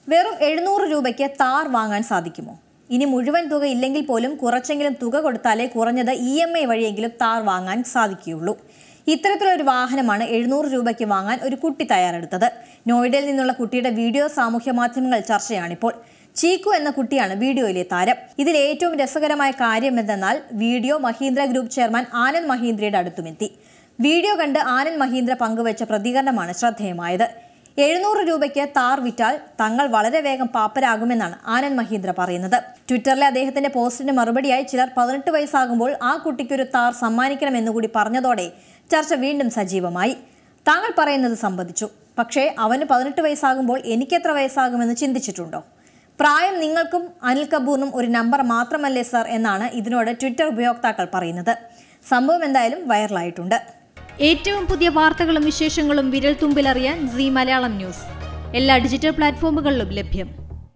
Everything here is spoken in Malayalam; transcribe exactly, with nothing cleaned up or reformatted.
വെറും എഴുന്നൂറ് രൂപയ്ക്ക് താർ വാങ്ങാൻ സാധിക്കുമോ? ഇനി മുഴുവൻ തുക ഇല്ലെങ്കിൽ പോലും കുറച്ചെങ്കിലും തുക കൊടുത്താലേ കുറഞ്ഞത് ഇ എം ഐ വഴിയെങ്കിലും താർ വാങ്ങാൻ സാധിക്കുകയുള്ളൂ. ഇത്തരത്തിലൊരു വാഹനമാണ് എഴുന്നൂറ് രൂപയ്ക്ക് വാങ്ങാൻ ഒരു കുട്ടി തയ്യാറെടുത്തത്. നോയിഡയിൽ നിന്നുള്ള കുട്ടിയുടെ വീഡിയോ സാമൂഹ്യ മാധ്യമങ്ങൾ ചർച്ചയാണിപ്പോൾ. ചീക്കു എന്ന കുട്ടിയാണ് വീഡിയോയിലെ താരം. ഇതിൽ ഏറ്റവും രസകരമായ കാര്യം എന്തെന്നാൽ video Mahindra group chairman Anand മഹീന്ദ്രയുടെ അടുത്തുമെത്തി. വീഡിയോ കണ്ട് ആനന്ദ് മഹീന്ദ്ര പങ്കുവച്ച പ്രതികരണമാണ് ശ്രദ്ധേയമായത്. എഴുന്നൂറ് രൂപയ്ക്ക് താർ വിറ്റാൽ തങ്ങൾ വളരെ വേഗം പാപ്പരാകുമെന്നാണ് ആനന്ദ് മഹീന്ദ്ര പറയുന്നത്. ട്വിറ്ററിലെ അദ്ദേഹത്തിന്റെ പോസ്റ്റിന് മറുപടിയായി ചിലർ പതിനെട്ട് വയസ്സാകുമ്പോൾ ആ കുട്ടിക്കൊരു താർ സമ്മാനിക്കണമെന്നുകൂടി പറഞ്ഞതോടെ ചർച്ച വീണ്ടും സജീവമായി. താങ്കൾ പറയുന്നത് സംബന്ധിച്ചു. പക്ഷേ അവന് പതിനെട്ട് വയസ്സാകുമ്പോൾ എനിക്കെത്ര വയസ്സാകുമെന്ന് ചിന്തിച്ചിട്ടുണ്ടോ? പ്രായം നിങ്ങൾക്കും അനിൽ കപൂറിനും ഒരു നമ്പർ മാത്രമല്ലേ സർ എന്നാണ് ഇതിനോട് ട്വിറ്റർ ഉപയോക്താക്കൾ പറയുന്നത്. സംഭവം എന്തായാലും വൈറലായിട്ടുണ്ട്. ഏറ്റവും പുതിയ വാർത്തകളും വിശേഷങ്ങളും വിരൽ തുമ്പിലറിയാൻ സീ മലയാളം ന്യൂസ് എല്ലാ ഡിജിറ്റൽ പ്ലാറ്റ്ഫോമുകളിലും ലഭ്യം.